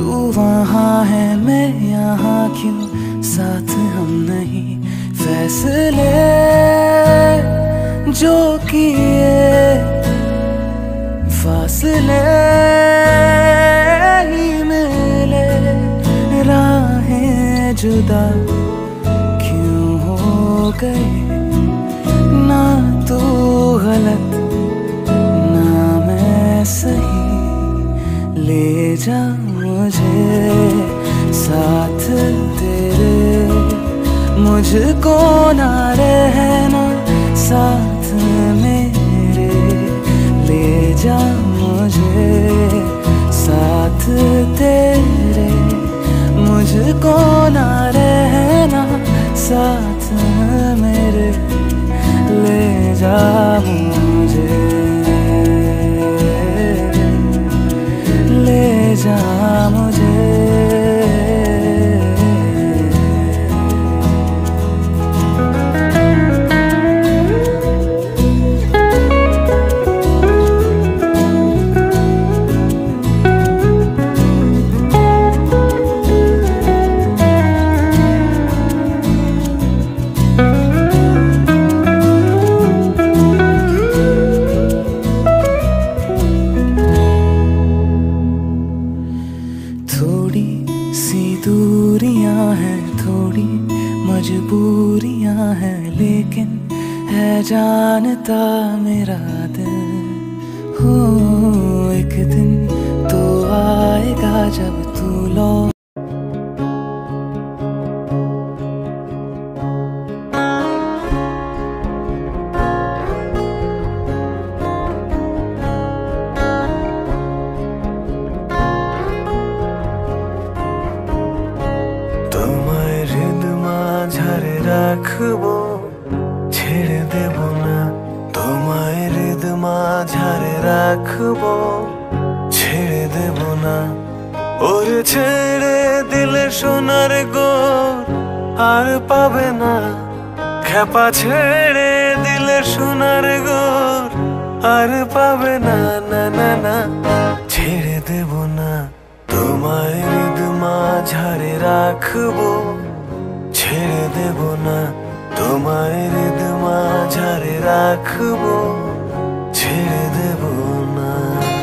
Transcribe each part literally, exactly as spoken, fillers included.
तू वहाँ है मैं यहाँ क्यों, साथ हम नहीं। फैसले जो किए फासले ही मिले, राहें जुदा क्यों हो गए। ना तू गलत ना मैं सही, ले जा मुझे साथ तेरे, मुझको ना रहना साथ मेरे। ले जा मुझे साथ तेरे, मुझको ना रहना साथ मेरे। ले जा मुझे, ले जा मुझे। थोड़ी सी दूरियां हैं, थोड़ी मजबूरियां हैं, लेकिन है जानता मेरा दिल। हो एक दिन तो आएगा जब तू लौट। রাখবো ছেড়ে দেব না, তোমায় হৃদ মাঝারে রাখবো ছেড়ে দেব না। ওরে ছেড়ে দিলে সোনার গোর আর পাবে না, খেপা ছেড়ে দিলে সোনার গোর আর পাবে না। না না না ছেড়ে দেব না, তোমায় হৃদ মাঝারে রাখবো ছেড়ে দেব না। তোমায় হৃদ মাঝারে রাখবো ছেড়ে দেব না।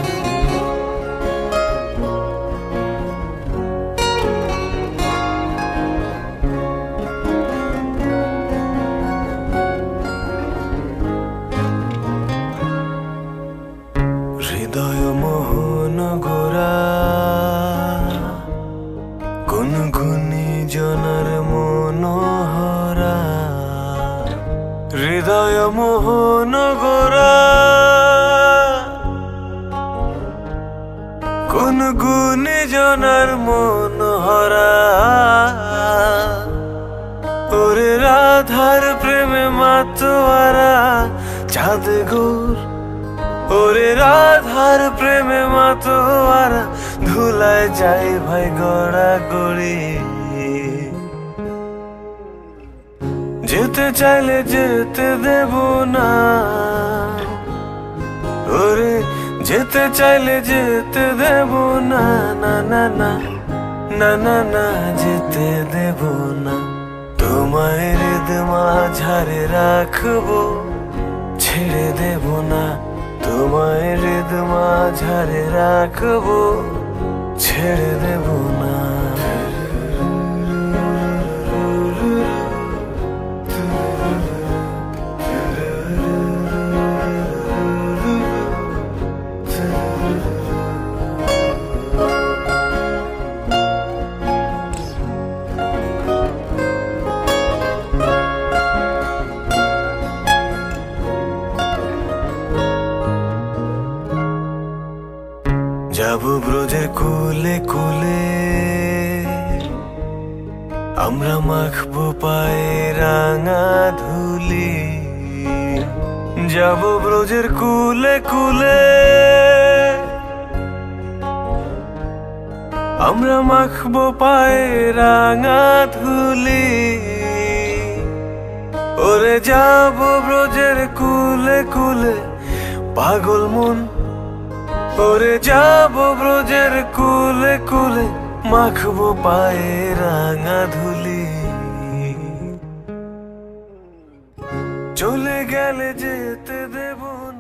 হৃদয় মোহন গোরা কোন গুণী জনার মনোহরা। হৃদয় মোহন গোরা কোন গুণী জনার মনোহরা। ওরে রাধার প্রেমে মাতোয়ারা চাঁদ গোর, ওরে রাধার প্রেমে মাতোয়ারা ধুলায় যাই ভাই গড়া গড়ি। যেতে চাইলে যেতে দেব না, ওরে যেতে চাইলে যেতে দেব না। না না না না না না যেতে দেব না, তোমায় হৃদ মাঝারে রাখবো ছেড়ে দেব না। তোমায় হৃদ মাঝারে রাখবো ছেড়ে দেব না। যাবো ব্রজের কুলে কুলে, আমরা মাখবো পায়ে রাঙা ধুলি। যাবো ব্রজের কুলে কুলে, আমরা মাখবো পায়ে রাঙা ধুলি। ওরে যাবো ব্রজের কুলে কুলে পাগল মন, ওরে যাবো ব্রজের কুলে কুলে মাখবো পায়ে রাঙা ধুলি। চলে গেলে যেতে দেব না।